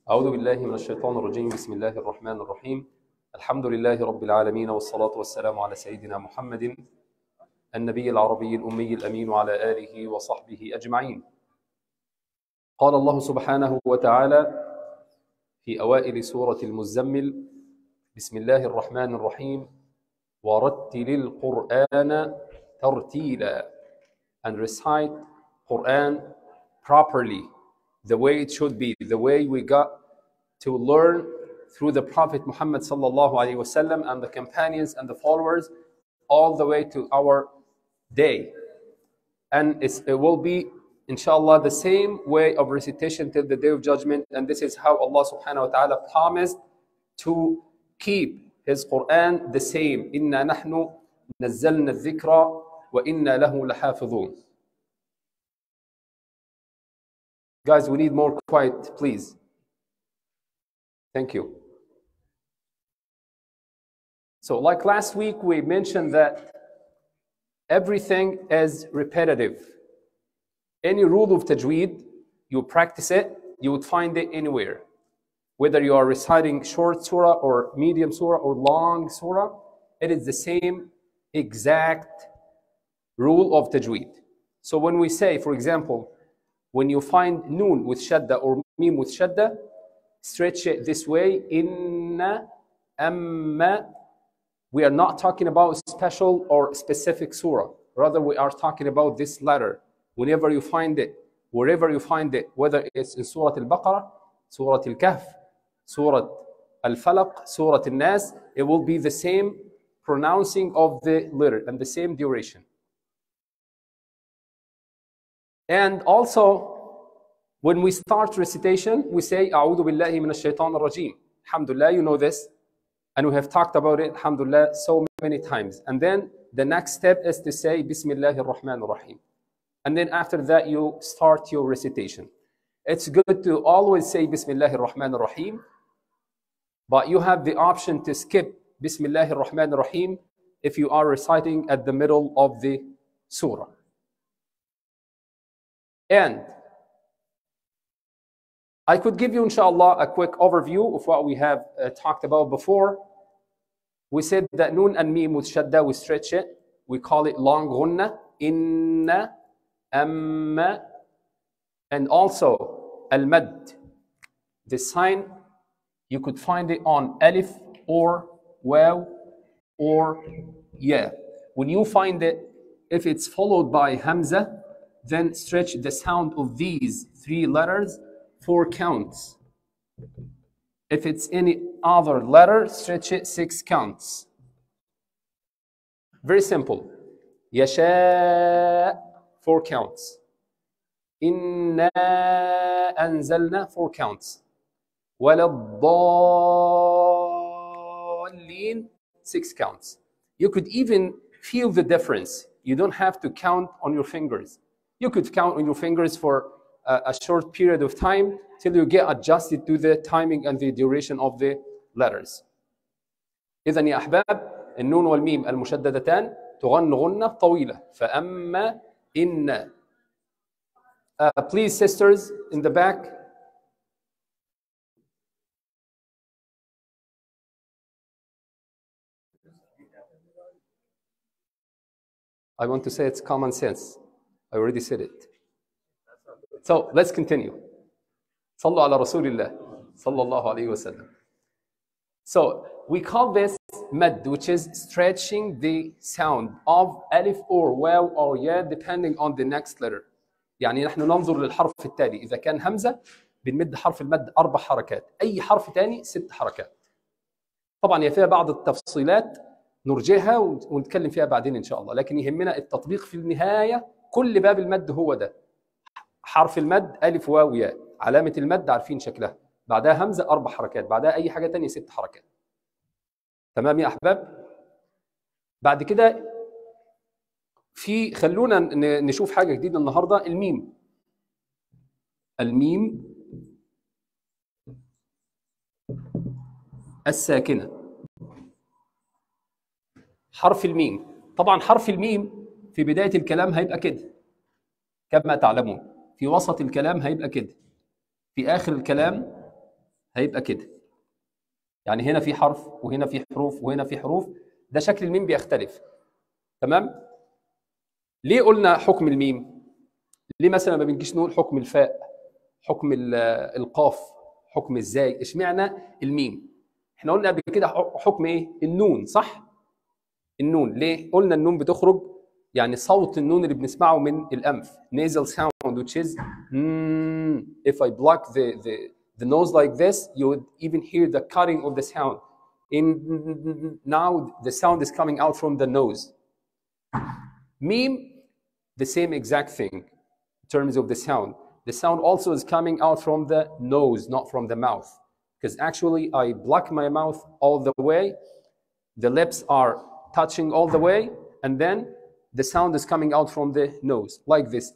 أعوذ بالله من الشيطان الرجيم. بسم الله الرحمن الرحيم. الحمد لله رب العالمين، والصلاة والسلام على سيدنا محمد النبي العربي الأمي الأمين وعلى آله وصحبه أجمعين. قال الله سبحانه وتعالى في أوائل سورة المزمل: بسم الله الرحمن الرحيم ورتل القرآن ترتيلا. And recite Quran properly, the way it should be, the way we got to learn through the Prophet Muhammad sallallahu alaihi wasallam and the companions and the followers all the way to our day. And it will be, inshallah, the same way of recitation till the day of judgment. And this is how Allah subhanahu wa ta'ala promised to keep His Quran the same. إِنَّا نَحْنُ نَزَّلْنَا الذِّكْرَ وَإِنَّا لَهُ لَحَافِظُونَ. Guys, we need more quiet, please. Thank you. So like last week, we mentioned that everything is repetitive. Any rule of tajweed, you practice it, you would find it anywhere. Whether you are reciting short surah or medium surah or long surah, it is the same exact rule of tajweed. So when we say, for example, when you find noon with shadda or mim with shadda, stretch it this way: inna, amma. We are not talking about special or specific surah. Rather, we are talking about this letter. Whenever you find it, wherever you find it, whether it's in Surah Al-Baqarah, Surah Al-Kahf, Surah Al-Falaq, Surah Al-Nas, it will be the same pronouncing of the letter and the same duration. And also, when we start recitation, we say, أعوذ بالله من الشيطان الرجيم. Alhamdulillah, you know this. And we have talked about it, alhamdulillah, so many times. And then the next step is to say, Bismillah ar-Rahman ar-Rahim. And then after that, you start your recitation. It's good to always say Bismillah ar-Rahman ar-Rahim, but you have the option to skip Bismillah ar-Rahman ar-Rahim if you are reciting at the middle of the surah. And I could give you, inshallah, a quick overview of what we have talked about before. We said that noon and mim with shadda, we stretch it. We call it long ghunna, inna, amma. And also al-mad. The sign, you could find it on alif or waw or ya. When you find it, if it's followed by hamza, then stretch the sound of these three letters 4 counts. If it's any other letter, stretch it 6 counts. Very simple. Yasha, 4 counts. Inna anzalna, 4 counts. Waladdallin, 6 counts. You could even feel the difference. You don't have to count on your fingers. You could count on your fingers for a short period of time till you get adjusted to the timing and the duration of the letters. إذن يا أحباب، النون والميم المشددتان تغن غنة طويلة. فأما إن. Please, sisters in the back. I want to say it's common sense. I already said it. So let's continue. Sallu ala Rasulillah sallallahu alayhi wa sallam. So we call this mad, which is stretching the sound of alif or waw or ya depending on the next letter. يعني نحن ننظر للحرف التالي. إذا كان همزة بنمد حرف المد 4 حركات. أي حرف تاني 6 حركات. طبعا هي فيها بعض التفصيلات نرجعها ونتكلم فيها بعدين إن شاء الله. لكن يهمنا التطبيق في النهاية. كل باب المد هو ده. حرف المد ألف واو ياء. علامة المد عارفين شكلها. بعدها همزة 4 حركات. بعدها أي حاجة تانية 6 حركات. تمام يا أحباب؟ بعد كده خلونا نشوف حاجة جديدة النهاردة. الميم. الميم الساكنة. حرف الميم. طبعا حرف الميم في بداية الكلام هيبقى كده كما تعلمون. في وسط الكلام هيبقى كده. في آخر الكلام هيبقى كده. يعني هنا في حرف وهنا في حروف وهنا في حروف، ده شكل الميم بيختلف. تمام؟ ليه قلنا حكم الميم؟ ليه مثلا ما بنجيش نقول حكم الفاء، حكم القاف، حكم الزاي؟ اشمعنى الميم؟ احنا قلنا قبل كده حكم ايه؟ النون، صح؟ النون. ليه قلنا النون بتخرج؟ يعني صوت النون اللي بنسمعه من الانف، nasal sound, which is if I block the nose like this, you would even hear the cutting of the sound. Now the sound is coming out from the nose. Meme, the same exact thing in terms of the sound. The sound also is coming out from the nose, not from the mouth, because actually I block my mouth all the way, the lips are touching all the way, and then the sound is coming out from the nose like this.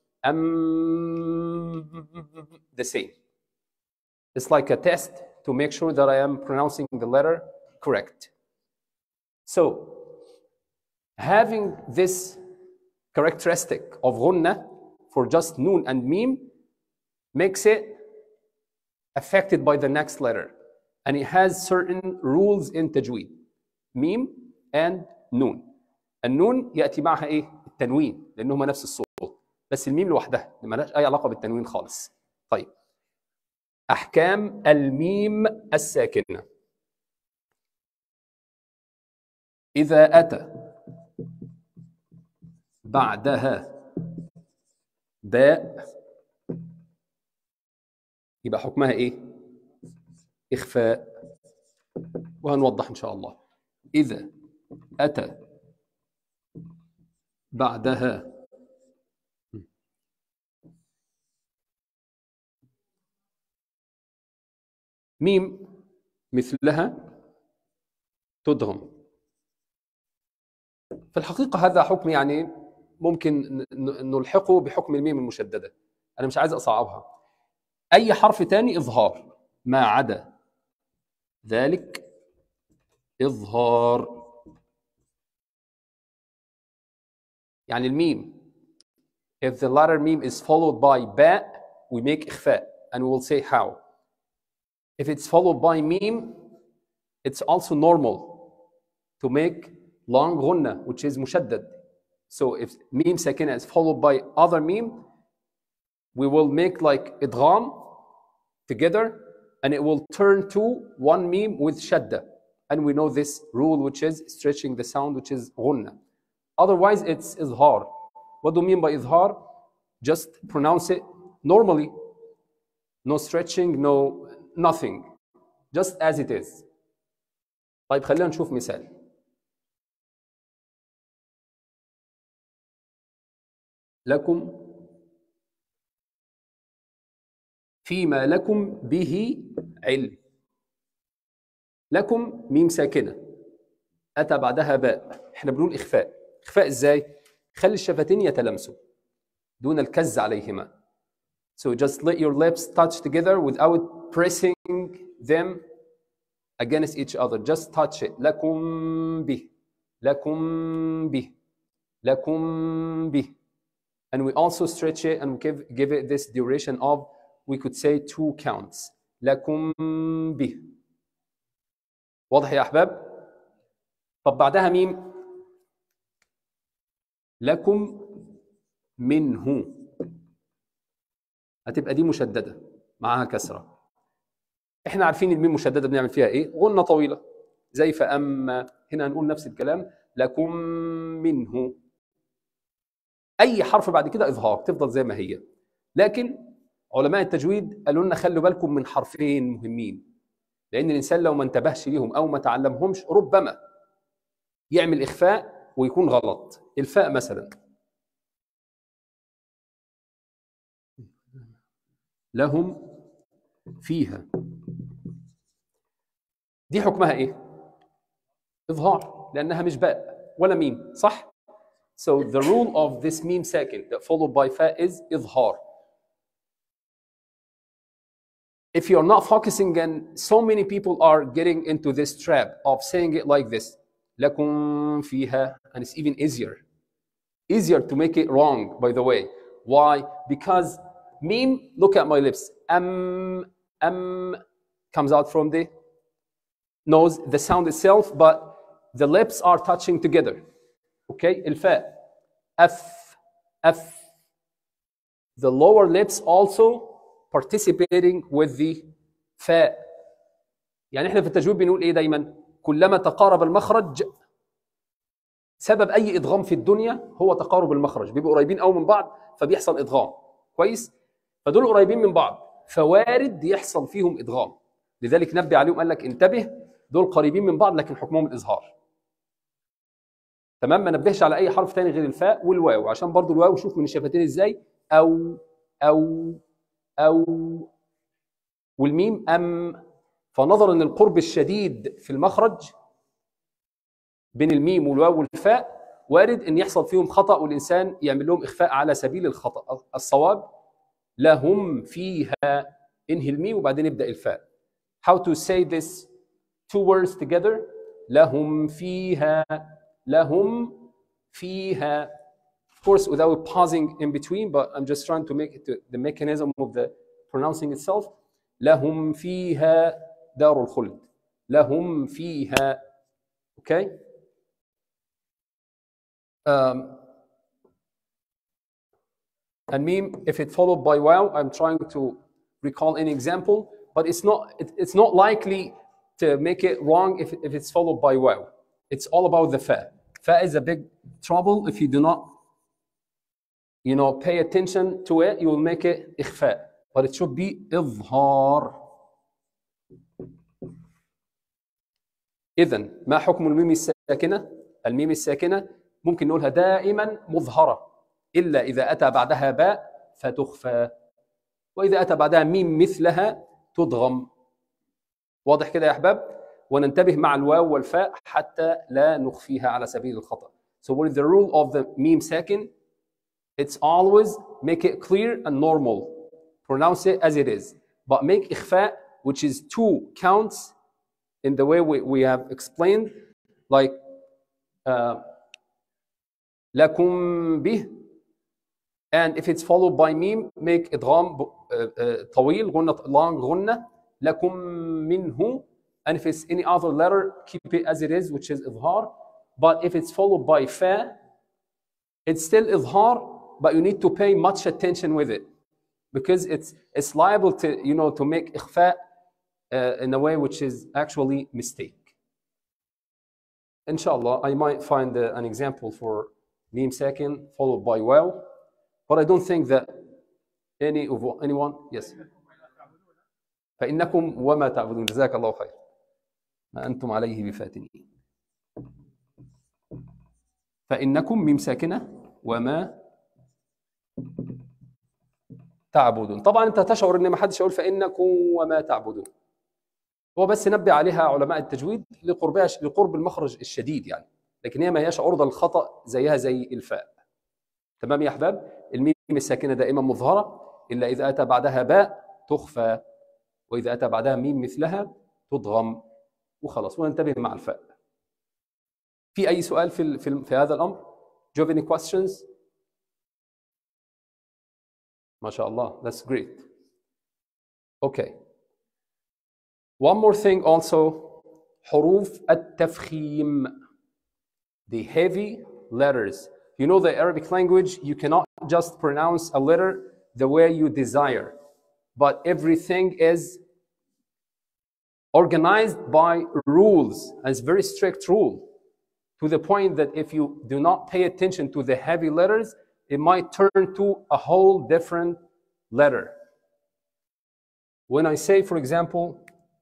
The same. It's like a test to make sure that I am pronouncing the letter correct. So having this characteristic of غنة for just noon and meme makes it affected by the next letter, and it has certain rules in tajweed. ميم and نون. النون ياتي معها ايه؟ التنوين، لان هما نفس الصوت، بس الميم لوحدها ما لهاش اي علاقه بالتنوين خالص. طيب، احكام الميم الساكنه. اذا اتى بعدها باء يبقى حكمها ايه؟ اخفاء، وهنوضح ان شاء الله. إذا أتى بعدها ميم مثلها تدغم. في الحقيقة هذا حكم يعني ممكن نلحقه بحكم الميم المشددة، أنا مش عايز أصعبها. أي حرف تاني إظهار، ما عدا ذلك إظهار. يعني الميم if the letter meme is followed by باء we make إخفاء, and we will say how. If it's followed by meme, it's also normal to make long غنة, which is مشدد. So if meme ساكنة is followed by other meme, we will make like إدغام together, and it will turn to one meme with shadda. And we know this rule, which is stretching the sound, which is غنة. Otherwise, it's إظهار. What do you mean by إظهار? Just pronounce it normally. No stretching, no nothing. Just as it is. طيب خلينا نشوف مثال. لكم فيما لكم به علم. لكم ميم ساكنة أتى بعدها باء، احنا بنقول إخفاء. إخفاء إزاي؟ خلي الشفتين يتلامسوا دون الكز عليهما. So just let your lips touch together without pressing them against each other. Just touch it. لكم به، لكم به، لكم به. And we also stretch it and give it this duration of, we could say 2 counts. لكم به. واضح يا أحباب؟ طب بعدها ميم. لكم منه. هتبقى دي مشددة معاها كسرة. احنا عارفين الميم مشددة بنعمل فيها ايه؟ غنة طويلة زي فأما. هنا هنقول نفس الكلام. لكم منه. أي حرف بعد كده إظهار تفضل زي ما هي. لكن علماء التجويد قالوا لنا خلوا بالكم من حرفين مهمين، لأن الإنسان لو ما انتبهش ليهم أو ما تعلمهمش ربما يعمل إخفاء ويكون غلط. الفاء مثلا، لهم فيها، دي حكمها إيه؟ إظهار، لأنها مش باء ولا ميم، صح؟ So the rule of this meme second that followed by fa is إظهار. If you're not focusing, and so many people are getting into this trap of saying it like this, لكم فيها, and it's even easier to make it wrong, by the way. Why? Because meme, look at my lips, comes out from the nose, the sound itself, but the lips are touching together. Okay, الفاء F. The lower lips also participating with the فاء. يعني احنا في التجويد بنقول ايه دايما؟ كلما تقارب المخرج، سبب اي ادغام في الدنيا هو تقارب المخرج، بيبقوا قريبين قوي من بعض فبيحصل ادغام. كويس؟ فدول قريبين من بعض فوارد يحصل فيهم ادغام، لذلك نبه عليهم قال لك انتبه، دول قريبين من بعض لكن حكمهم الاظهار. تمام؟ ما نبهش على اي حرف ثاني غير الفاء والواو، عشان برضو الواو شوف من الشفتين ازاي، او والميم فنظرا للقرب الشديد في المخرج بين الميم والواو والفاء وارد ان يحصل فيهم خطا والانسان يعمل لهم اخفاء على سبيل الخطا. الصواب لهم فيها، انهي الميم وبعدين ابدا الفاء. How to say this two words together؟ لهم فيها، لهم فيها. Of course without pausing in between, but I'm just trying to make it the mechanism of the pronouncing itself. لهم فيها دار الخلد، لهم فيها. Okay? And meme, if it followed by wow, I'm trying to recall an example, but it's not likely to make it wrong if it's followed by wow. It's all about the fa. Fa is a big trouble if you do not, pay attention to it. You will make it ikhfa, but it should be إظهار. إذن ما حكم الميم الساكنة؟ الميم الساكنة ممكن نقولها دائما مظهرة إلا إذا أتى بعدها باء فتخفى، وإذا أتى بعدها ميم مثلها تدغم. واضح كده يا أحباب؟ وننتبه مع الواو والفاء حتى لا نخفيها على سبيل الخطأ. So what is the rule of the meme sakin? It's always make it clear and normal. Pronounce it as it is. But make إخفاء, which is 2 counts in the way we have explained, like لكم به. And if it's followed by meme, make إدغام طويل, غنة long غنة, لكم منه. And if it's any other letter, keep it as it is, which is إظهار. But if it's followed by fa, it's still إظهار, but you need to pay much attention with it, because it's liable to to make إخفاء in a way which is actually mistake. Inshallah, I might find an example for meme sakin followed by wow, but I don't think that anyone. Yes. فإنكم وما تعبدون. جزاك الله خير. ما أنتم عليه بفاتنين. فإنكم ميم ساكنة وما تعبدون. طبعا أنت تشعر إن ما حدش يقول فإنكم وما تعبدون. هو بس نبه عليها علماء التجويد لقرب المخرج الشديد يعني، لكن هي ما هياش عرضة للخطأ زيها زي الفاء. تمام يا أحباب؟ الميم الساكنة دائما مظهرة إلا إذا أتى بعدها باء تخفى، وإذا أتى بعدها ميم مثلها تضغم، وخلاص. وننتبه مع الفاء. في أي سؤال في هذا الأمر؟ Do you have any questions؟ ما شاء الله. That's great. Okay. One more thing also, حروف التفخيم, the heavy letters. You know the Arabic language, you cannot just pronounce a letter the way you desire, but everything is organized by rules, and it's very strict rule, to the point that if you do not pay attention to the heavy letters, it might turn to a whole different letter. When I say, for example,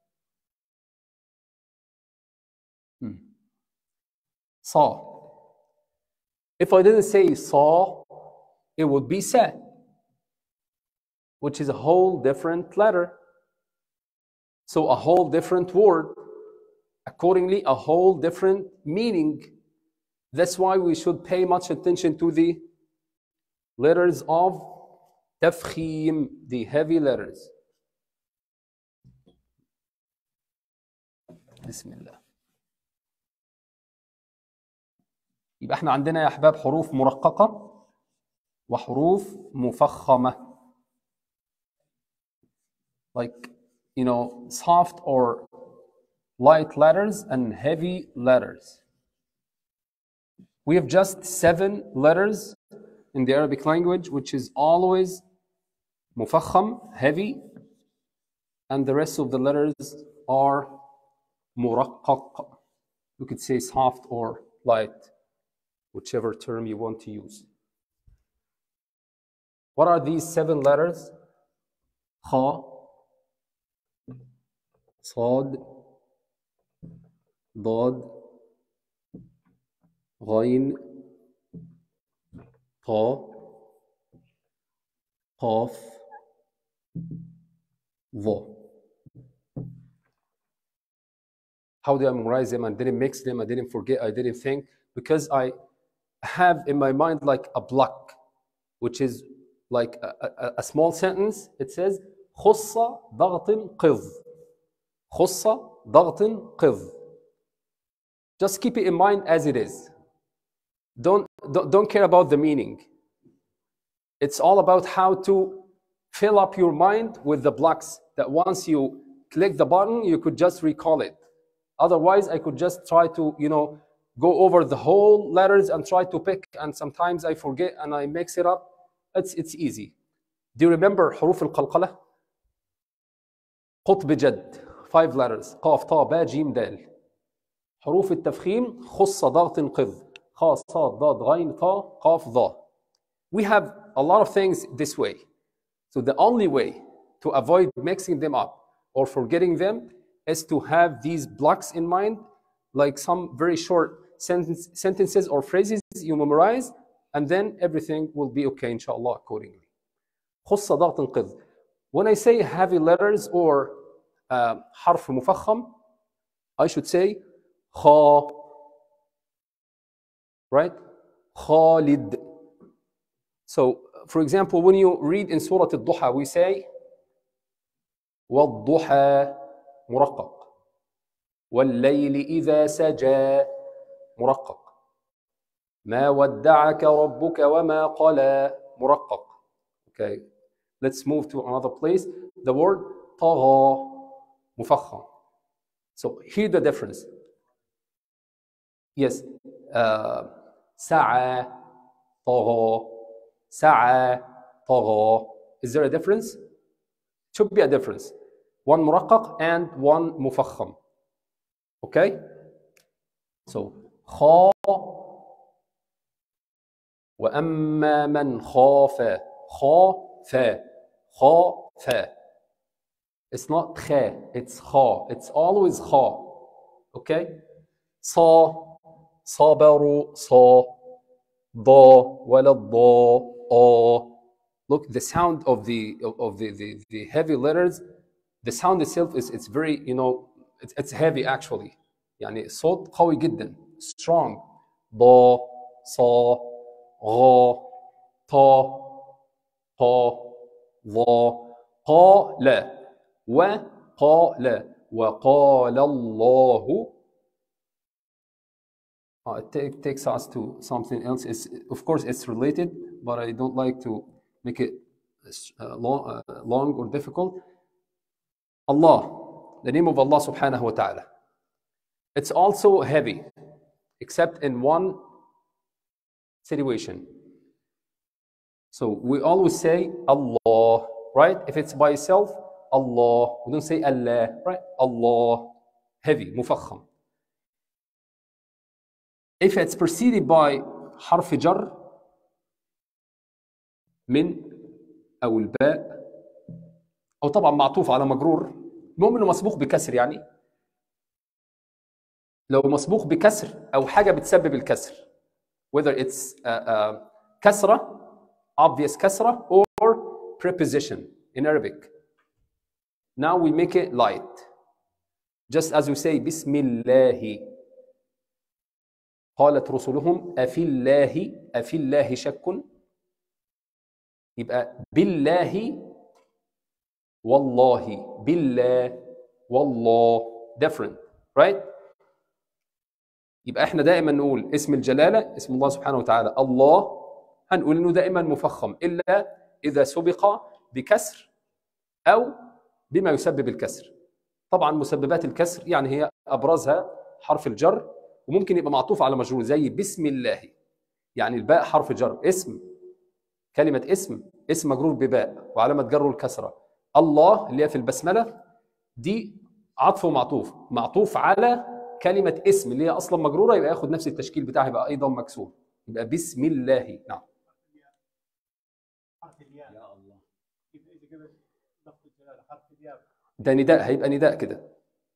saw. If I didn't say saw, it would be sa, which is a whole different letter. So a whole different word, accordingly a whole different meaning. That's why we should pay much attention to the letters of tafkhim, the heavy letters. Bismillah. يبقى احنا عندنا يا احباب حروف مرققه وحروف مفخمه. Like soft or light letters and heavy letters. We have just 7 letters in the Arabic language, which is always mufakham, heavy, and the rest of the letters are muraqqaq. You could say soft or light, whichever term you want to use. What are these 7 letters? Kha, Sad, Dad, Ghain, Ta, Qaf, Dha. How do I memorize them? I didn't mix them, I didn't forget, I didn't think, because I have in my mind like a block, which is like a small sentence. It says Khussa Dagtin Qidh. Khussa Dagtin Qidh. Just keep it in mind as it is. Don't care about the meaning. It's all about how to fill up your mind with the blocks that once you click the button, you could just recall it. Otherwise, I could just try to, go over the whole letters and try to pick, and sometimes I forget and I mix it up. It's easy. Do you remember حروف القلقلة? قط بجد 5 letters قاف طا با جيم دال. حروف التفخيم خص ضغط قذ خا صاد ضاد غين طا قاف ضا. We have a lot of things this way. So the only way to avoid mixing them up or forgetting them is to have these blocks in mind, like some very short sentences or phrases you memorize, and then everything will be okay, inshallah, accordingly. خص ضغط قذ. When I say heavy letters or حرف مفخم, I should say خا, right? خالد. So, for example, when you read in Surah Al-Duha, we say وَالضُّحَى مرقق والليل إذا سجى مرقق ما ودعك ربك وما قلى مرقق. Okay, let's move to another place. The word طغى مفخم. So hear the difference. Yes, سعى طغى سعى طغى. Is there a difference? Should be a difference. One مرقق and one مفخم. Okay? So خا وأما من خاف خاف خاف. It's not خا, it's خا. It's always خا. Okay? صا صبروا صا ضا ولا الضا آ. Look, the sound of the heavy letters, the sound itself it's very, it's heavy actually. يعني صوت قوي جدا, strong. ضا صا غا طا قا ضا قال وقال وقال الله. It takes us to something else. Of course, it's related, but I don't like to make it long or difficult. Allah, the name of Allah subhanahu wa ta'ala. It's also heavy, except in one situation. So we always say Allah, right? If it's by itself, Allah. We don't say Allah, right? Allah, heavy, mufakham. If it's preceded by حرف جر من أو الباء أو طبعا معطوف على مجرور، المهم إنه مسبوق بكسر. يعني لو مسبوق بكسر أو حاجة بتسبب الكسر, whether it's كسرة, obvious كسرة, or preposition in Arabic. Now we make it light, just as we say بسم الله. قالت رسلهم أفي الله شك. يبقى بالله والله بالله والله different, right? يبقى احنا دائما نقول اسم الجلالة اسم الله سبحانه وتعالى الله, هنقول انه دائما مفخم إلا إذا سبق بكسر أو بما يسبب الكسر. طبعا مسببات الكسر يعني هي ابرزها حرف الجر، وممكن يبقى معطوف على مجرور زي بسم الله، يعني الباء حرف جر، اسم، كلمه اسم مجرور بباء وعلامه جره الكسره. الله اللي هي في البسمله دي عطف معطوف على كلمه اسم اللي هي اصلا مجروره، يبقى ياخد نفس التشكيل بتاعها، يبقى ايضا مكسور، يبقى بسم الله. نعم. حرف الياء يا الله، إذا قبل لفظ الجلالة حرف الياء ده نداء، هيبقى نداء كده.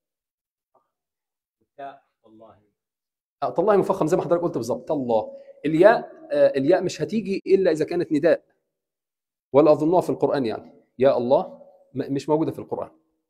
يا الله، الله مفخم زي ما حضرتك قلت بالظبط. الله الياء مش هتيجي الا اذا كانت نداء، ولا اظنها في القران، يعني يا الله مش موجوده في القران.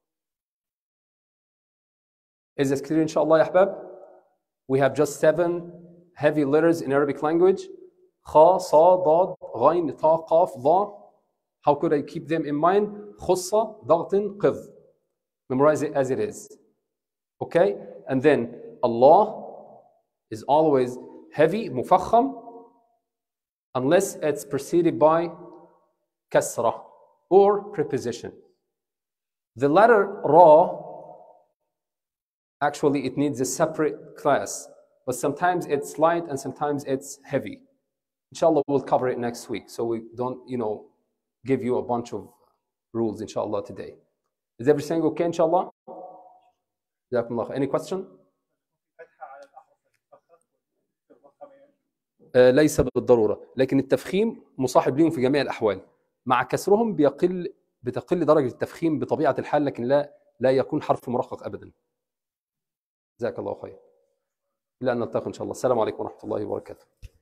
Is this clear ان شاء الله يا احباب؟ We have just 7 heavy letters in Arabic language. خا صا ضاد غين طا قاف ضا. How could I keep them in mind? خصة ضغط قذ. Memorize it as it is. Okay? And then Allah is always heavy, مفخم, unless it's preceded by kasra or preposition. The letter Ra, actually it needs a separate class, but sometimes it's light and sometimes it's heavy. Inshallah, we'll cover it next week, so we don't, give you a bunch of rules, inshallah, today. Is everything okay, inshallah? Any question? ليس بالضرورة، لكن التفخيم مصاحب لهم في جميع الأحوال. مع كسرهم بتقل درجة التفخيم بطبيعة الحال، لكن لا يكون حرف مرقق أبدا. جزاك الله خير. إلى أن نلتقي إن شاء الله. السلام عليكم ورحمة الله وبركاته.